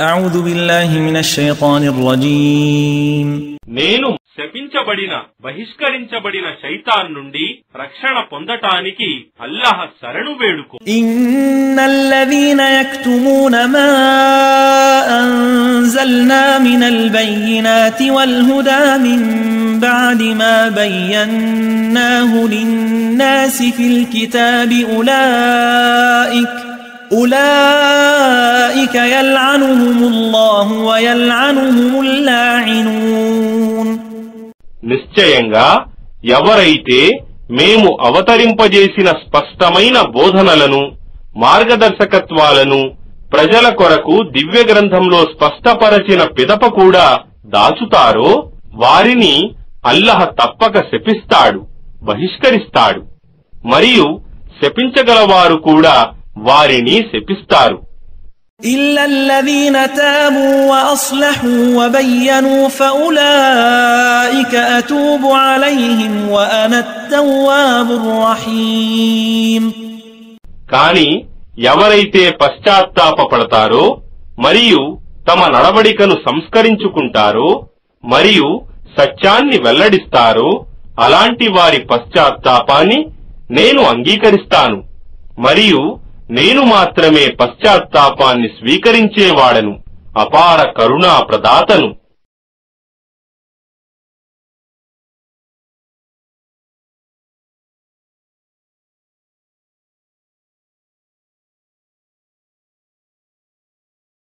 أعوذ بالله من الشيطان الرجيم నేను శపించబడిన బహిష్కరించబడిన శైతాన్ నుండి రక్షణ పొందటానికి అల్లాహ్ శరణు వేడుకో. ఇన్నల్లదీన యక్తుమూన మా అంజల్నా మినల్ బయ్యినాతి వల్ హుదా మిన్ బఅది మా బయ్యన్నాహు లిన్నాసి ఫిల్ కితాబి ఉలాయిక యల్అనుహుముల్లాహు వ యల్అనుహుముల్ లాఇనూన్. నిశ్చయంగా ఎవరైతే మేము అవతరింపజేసిన స్పష్టమైన బోధనలను మార్గదర్శకత్వాలను ప్రజల కొరకు దివ్య గ్రంథంలో స్పష్టపరచిన పిదప కూడా దాచుతారో వారిని అల్లాహ్ తప్పక శపిస్తాడు, బహిష్కరిస్తాడు. మరియు శపించగలవారు కూడా వారిని శపిస్తారు. إلا الذين تابوا وأصلحوا وبينوا فأولئك أتوب عليهم وأنا التواب الرحيم. కాని ఎవరైతే పశ్చాత్తాపపడతారో మరియు తమ నడవడికను సంస్కరించుకుంటారో మరియు సత్యాన్ని వెల్లడిస్తారో అలాంటి వారి పశ్చాత్తాపాన్ని నేను అంగీకరిస్తాను మరియు నేను మాత్రమే పశ్చాత్తాపాన్ని స్వీకరించేవాడను, అపార కరుణా ప్రదాతను.